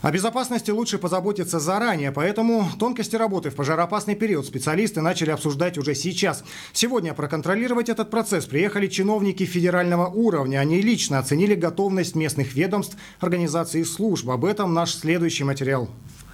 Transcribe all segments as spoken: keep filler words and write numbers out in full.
О безопасности лучше позаботиться заранее, поэтому тонкости работы в пожароопасный период специалисты начали обсуждать уже сейчас. Сегодня проконтролировать этот процесс приехали чиновники федерального уровня. Они лично оценили готовность местных ведомств, организаций и служб. Об этом наш следующий материал.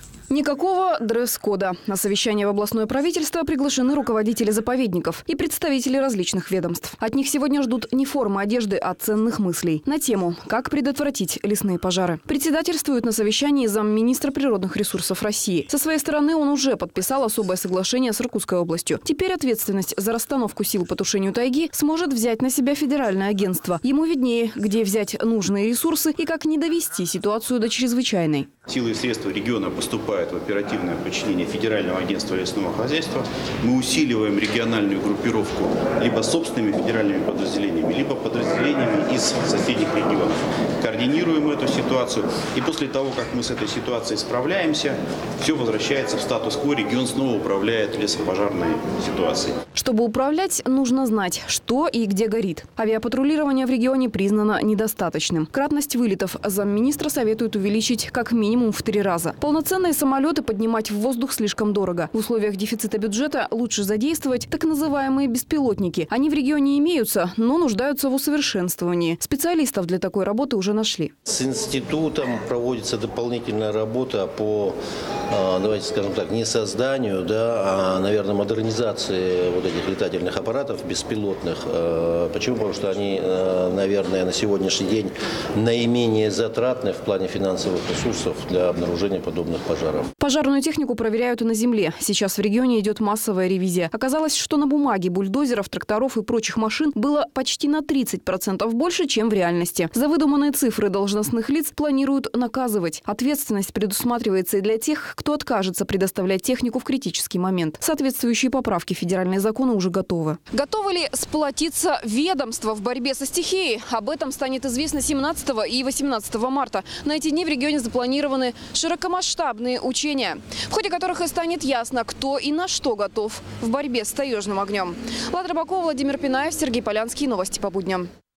Никакого дресс-кода. На совещание в областное правительство приглашены руководители заповедников и представители различных ведомств. От них сегодня ждут не формы одежды, а ценных мыслей на тему «Как предотвратить лесные пожары». Председательствует на совещании замминистра природных ресурсов России. Со своей стороны он уже подписал особое соглашение с Иркутской областью. Теперь ответственность за расстановку сил по тушению тайги сможет взять на себя федеральное агентство. Ему виднее, где взять нужные ресурсы и как не довести ситуацию до чрезвычайной. Силы и средства региона поступают в оперативное подчинение Федерального агентства лесного хозяйства. Мы усиливаем региональную группировку либо собственными федеральными подразделениями, либо подразделениями из соседних регионов. Координируем эту ситуацию. И после того, как мы с этой ситуацией справляемся, все возвращается в статус-кво. Регион снова управляет лесопожарной ситуацией. Чтобы управлять, нужно знать, что и где горит. Авиапатрулирование в регионе признано недостаточным. Кратность вылетов замминистра советуют увеличить как минимум в три раза. Полноценные самолеты поднимать в воздух слишком дорого. В условиях дефицита бюджета лучше задействовать так называемые беспилотники. Они в регионе имеются, но нуждаются в усовершенствовании. Специалистов для такой работы уже нашли. С институтом проводится дополнительная работа по, давайте скажем так, не созданию, да, а, наверное, модернизации вот этих летательных аппаратов беспилотных. Почему? Потому что они, наверное, на сегодняшний день наименее затратны в плане финансовых ресурсов для обнаружения подобных пожаров. Пожарную технику проверяют и на земле. Сейчас в регионе идет массовая ревизия. Оказалось, что на бумаге бульдозеров, тракторов и прочих машин было почти на тридцать процентов больше, чем в реальности. За выдуманные цифры должностных лиц планируют наказывать. Ответственность предусматривается и для тех, кто откажется предоставлять технику в критический момент. Соответствующие поправки федеральные законы уже готовы. Готовы ли сплотиться ведомства в борьбе со стихией? Об этом станет известно семнадцатого и восемнадцатого марта. На эти дни в регионе запланированы широкомасштабные учения, в ходе которых и станет ясно, кто и на что готов в борьбе с таежным огнем. Лада Рыбакова, Владимир Пинаев, Сергей Полянский. Новости по будням.